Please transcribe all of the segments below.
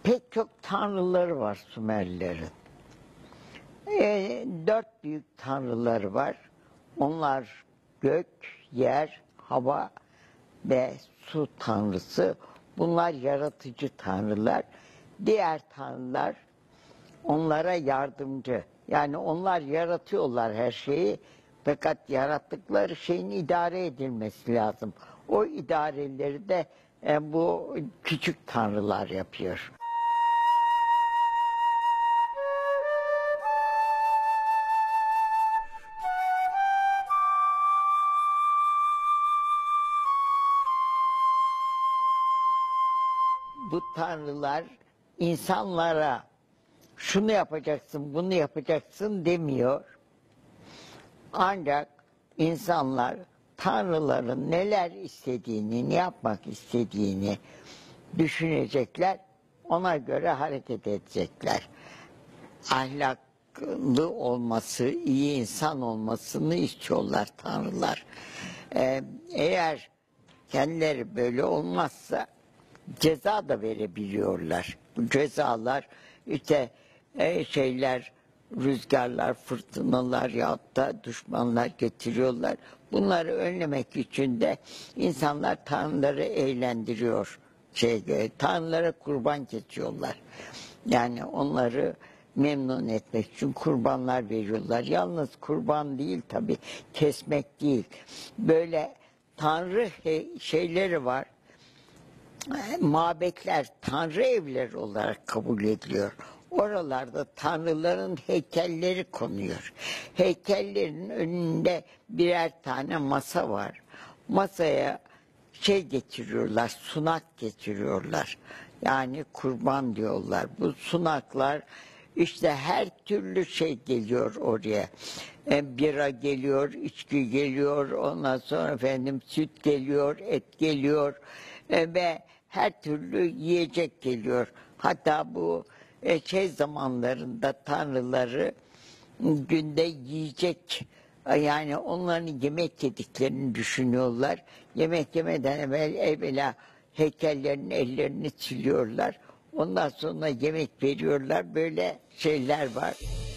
Pek çok tanrıları var Sümerlilerin. Dört büyük tanrıları var. Onlar gök, yer, hava ve su tanrısı. Bunlar yaratıcı tanrılar. Diğer tanrılar onlara yardımcı. Yani onlar yaratıyorlar her şeyi. Fakat yarattıkları şeyin idare edilmesi lazım. O idareleri de bu küçük tanrılar yapıyor. Bu tanrılar insanlara şunu yapacaksın, bunu yapacaksın demiyor. Ancak insanlar tanrıların neler istediğini, ne yapmak istediğini düşünecekler. Ona göre hareket edecekler. Ahlaklı olması, iyi insan olmasını istiyorlar tanrılar. Eğer kendileri böyle olmazsa ceza da verebiliyorlar. Bu cezalar işte rüzgarlar, fırtınalar yahut da düşmanlar getiriyorlar. Bunları önlemek için de insanlar tanrıları eğlendiriyor. Tanrılara kurban kesiyorlar. Yani onları memnun etmek için kurbanlar veriyorlar. Yalnız kurban değil tabii, kesmek değil. Böyle tanrı şeyleri var. Mabetler, tanrı evleri olarak kabul ediliyor. Oralarda tanrıların heykelleri konuyor. Heykellerin önünde birer tane masa var. Masaya getiriyorlar, sunak getiriyorlar. Yani kurban diyorlar. Bu sunaklar işte her türlü şey geliyor oraya. Bira geliyor, içki geliyor, ondan sonra süt geliyor, et geliyor ve her türlü yiyecek geliyor. Hatta bu zamanlarında tanrıları günde yiyecek, yani onların yemek yediklerini düşünüyorlar. Yemek yemeden evvela heykellerin ellerini siliyorlar. Ondan sonra yemek veriyorlar. Böyle şeyler var.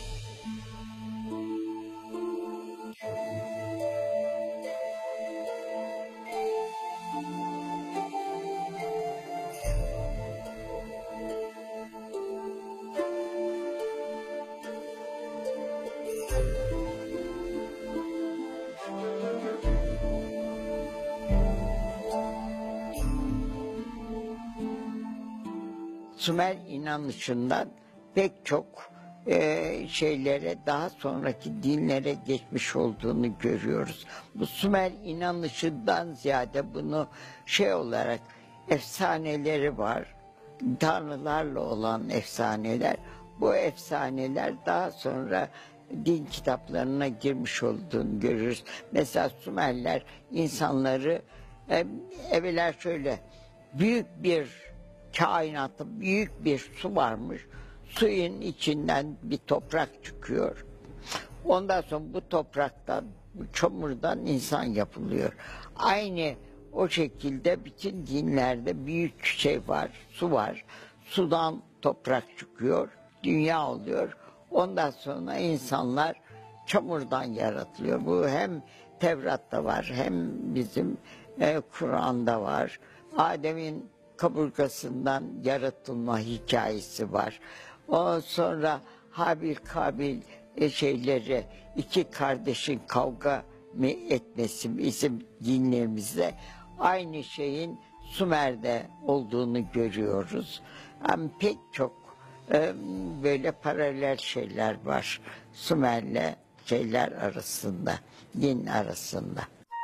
Sümer inanışından pek çok şeylere, daha sonraki dinlere geçmiş olduğunu görüyoruz. Bu Sümer inanışından ziyade bunu olarak efsaneleri var. Tanrılarla olan efsaneler. Bu efsaneler daha sonra din kitaplarına girmiş olduğunu görürüz. Mesela Sümerler insanları evvela büyük bir kainatta büyük bir su varmış. Suyun içinden bir toprak çıkıyor. Ondan sonra bu topraktan, bu çamurdan insan yapılıyor. Aynı o şekilde bütün dinlerde büyük var, su var. Sudan toprak çıkıyor, dünya oluyor. Ondan sonra insanlar çamurdan yaratılıyor. Bu hem Tevrat'ta var, hem bizim Kur'an'da var. Adem'in kaburgasından yaratılma hikayesi var. Ondan sonra Habil Kabil iki kardeşin kavga etmesi bizim dinlerimizde aynı şeyin Sümer'de olduğunu görüyoruz. Ama pek çok böyle paralel şeyler var Sümer'le arasında, din arasında.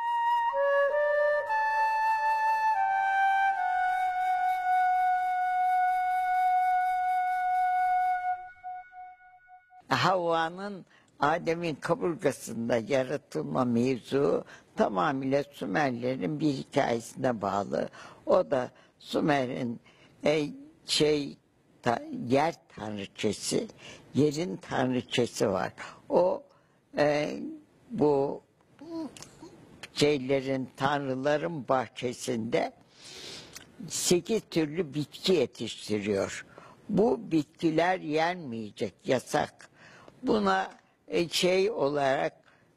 Havva'nın Adem'in kaburgasında yaratılma mevzu tamamıyla Sümerlerin bir hikayesine bağlı. O da Sümer'in yer tanrıçası, yerin tanrıçası var. O bu tanrıların bahçesinde 8 türlü bitki yetiştiriyor. Bu bitkiler yenmeyecek, yasak. Buna şey olarak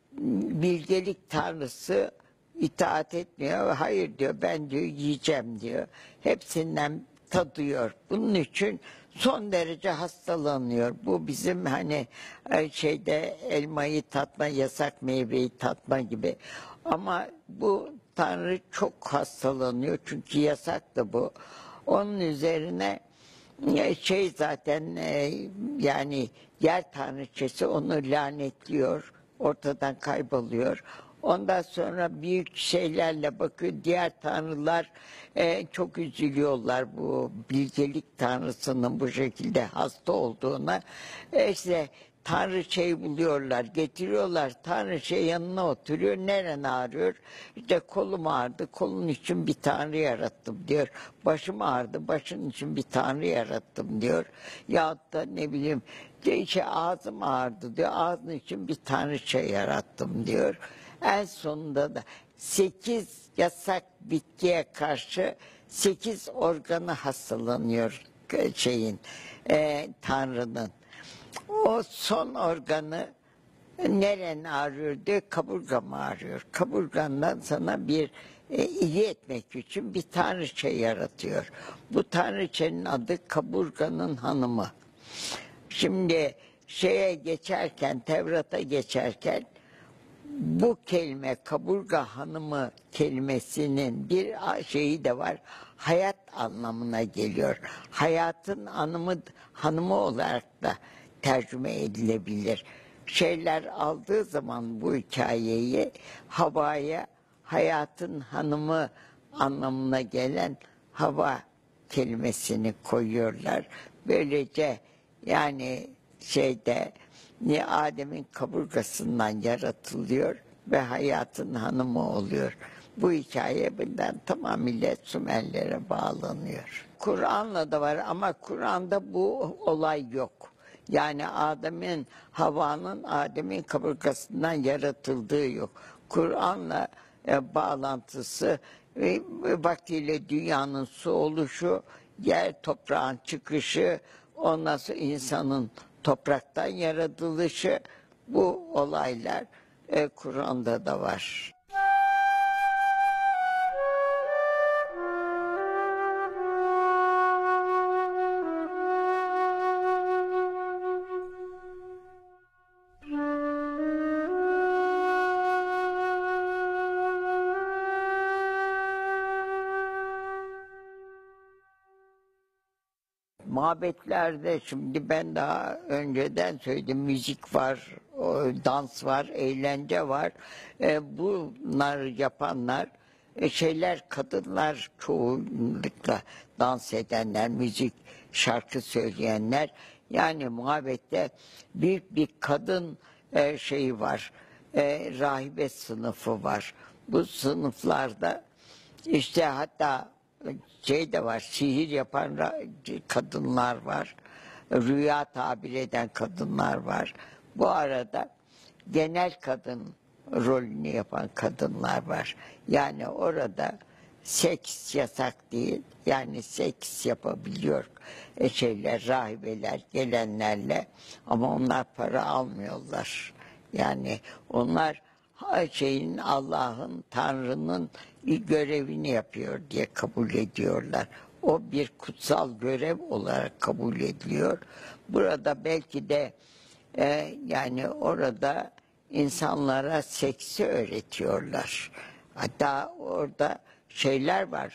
bilgelik tanrısı itaat etmiyor. Hayır diyor, ben diyor yiyeceğim diyor. Hepsinden tadıyor. Bunun için son derece hastalanıyor. Bu bizim hani şeyde elmayı tatma, yasak meyveyi tatma gibi. Ama bu tanrı çok hastalanıyor çünkü yasak da bu. Onun üzerine şey zaten yani yer tanrıçası onu lanetliyor, ortadan kayboluyor. Ondan sonra büyük şeylerle bakıyor, diğer tanrılar çok üzülüyorlar bu bilgelik tanrısının bu şekilde hasta olduğuna. İşte tanrıçayı buluyorlar, getiriyorlar, tanrıça yanına oturuyor, neren ağrıyor? İşte kolum ağrıdı, kolun için bir tanrı yarattım diyor. Başım ağrıdı, başın için bir tanrı yarattım diyor. Yahut da ne bileyim, işte ağzım ağrıdı diyor, ağzın için bir tanrıça yarattım diyor. En sonunda da 8 yasak bitkiye karşı 8 organı hastalanıyor şeyin, Tanrı'nın. O son organı neren ağrıyor diyor, kaburgam ağrıyor. Kaburgandan sana bir iyi etmek için bir tanrıça yaratıyor. Bu tanrıçanın adı kaburganın hanımı. Şimdi şeye geçerken, Tevrat'a geçerken bu kelime kaburga hanımı kelimesinin bir şeyi de var. Hayat anlamına geliyor. Hayatın hanımı olarak da tercüme edilebilir. Şeyler aldığı zaman bu hikayeyi Havva'ya hayatın hanımı anlamına gelen Havva kelimesini koyuyorlar. Böylece yani şeyde Adem'in kaburgasından yaratılıyor ve hayatın hanımı oluyor. Bu hikaye bundan tamamıyla Sümerlere bağlanıyor. Kur'an'la da var ama Kur'an'da bu olay yok. Yani Adem'in kaburgasından yaratıldığı yok. Kur'an'la bağlantısı vaktiyle dünyanın su oluşu, yer toprağın çıkışı, ondan sonra insanın topraktan yaratılışı, bu olaylar Kur'an'da da var. Mabetlerde şimdi ben daha önceden söyledim, müzik var, dans var, eğlence var. Bunlar yapanlar şeyler, kadınlar, çoğunlukla dans edenler, müzik, şarkı söyleyenler. Yani muhabbette büyük bir kadın şeyi var, rahibe sınıfı var. Bu sınıflarda işte hatta şey de var, sihir yapan kadınlar var, rüya tabir eden kadınlar var. Bu arada genel kadın rolünü yapan kadınlar var. Yani orada seks yasak değil, yani seks yapabiliyor rahibeler gelenlerle, ama onlar para almıyorlar. Yani onlar Allah'ın, Tanrı'nın bir görevini yapıyor diye kabul ediyorlar. O bir kutsal görev olarak kabul ediliyor. Burada belki de yani orada insanlara seksi öğretiyorlar. Hatta orada şeyler var.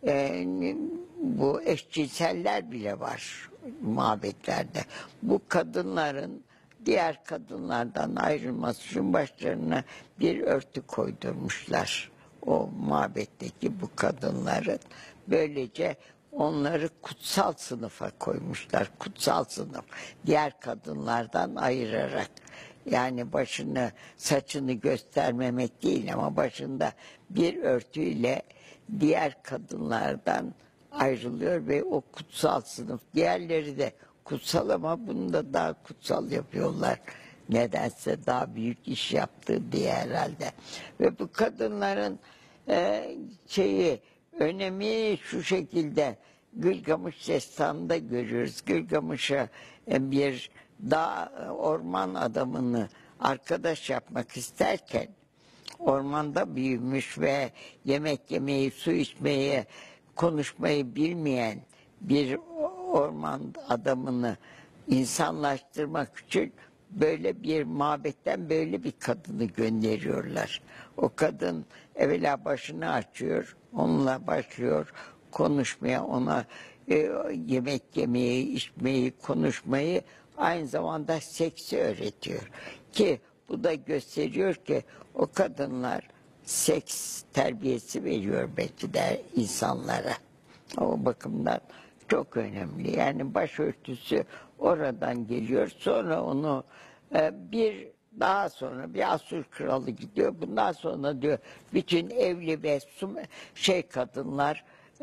Bu eşcinseller bile var mabetlerde. Bu kadınların diğer kadınlardan ayrılması için başlarına bir örtü koydurmuşlar. O mabetteki bu kadınların. Böylece onları kutsal sınıfa koymuşlar. Kutsal sınıf. Diğer kadınlardan ayırarak. Yani başını, saçını göstermemek değil ama başında bir örtüyle diğer kadınlardan ayrılıyor ve o kutsal sınıf. Diğerleri de kutsal ama bunu da daha kutsal yapıyorlar. Nedense daha büyük iş yaptığı diye herhalde. Ve bu kadınların önemi şu şekilde, Gülgamış Destanı'nda görüyoruz. Gülgamış'a bir dağ orman adamını arkadaş yapmak isterken, ormanda büyümüş ve yemek yemeyi, su içmeyi, konuşmayı bilmeyen bir orman adamını insanlaştırmak için böyle bir mabetten böyle bir kadını gönderiyorlar. O kadın evvela başını açıyor, onunla başlıyor konuşmaya, ona yemek yemeyi, içmeyi, konuşmayı, aynı zamanda seksi öğretiyor. Ki bu da gösteriyor ki o kadınlar seks terbiyesi veriyor belki de insanlara. O bakımdan çok önemli. Yani başörtüsü oradan geliyor. Sonra onu daha sonra bir Asur kralı gidiyor. Bundan sonra diyor bütün evli ve kadınlar,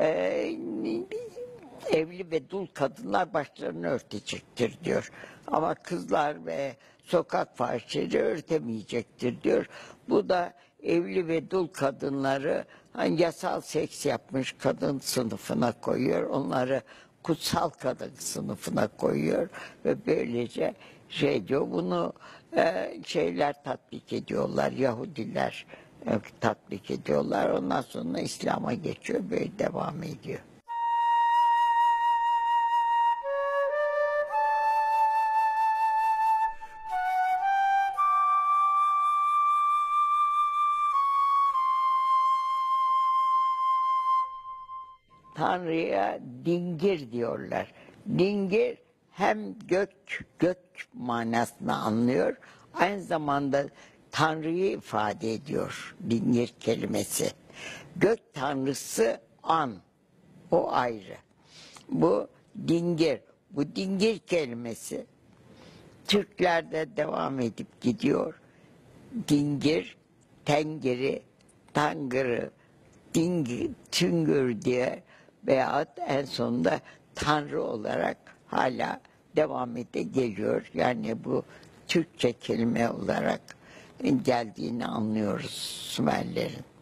evli ve dul kadınlar başlarını örtecektir diyor. Ama kızlar ve sokak fahişeleri örtemeyecektir diyor. Bu da evli ve dul kadınları hani yasal seks yapmış kadın sınıfına koyuyor. Onları kutsal kadın sınıfına koyuyor ve böylece diyor, bunu şeyler tatbik ediyorlar, Yahudiler tatbik ediyorlar. Ondan sonra İslam'a geçiyor, böyle devam ediyor. Tanrı'ya dingir diyorlar. Dingir hem gök manasını anlıyor, aynı zamanda Tanrı'yı ifade ediyor dingir kelimesi. Gök tanrısı An, o ayrı. Bu dingir, bu dingir kelimesi Türklerde devam edip gidiyor. Dingir, tengiri, tangırı, tüngür diye veyahut en sonunda Tanrı olarak hala devam geliyor. Yani bu Türkçe kelime olarak geldiğini anlıyoruz Sümerlerin.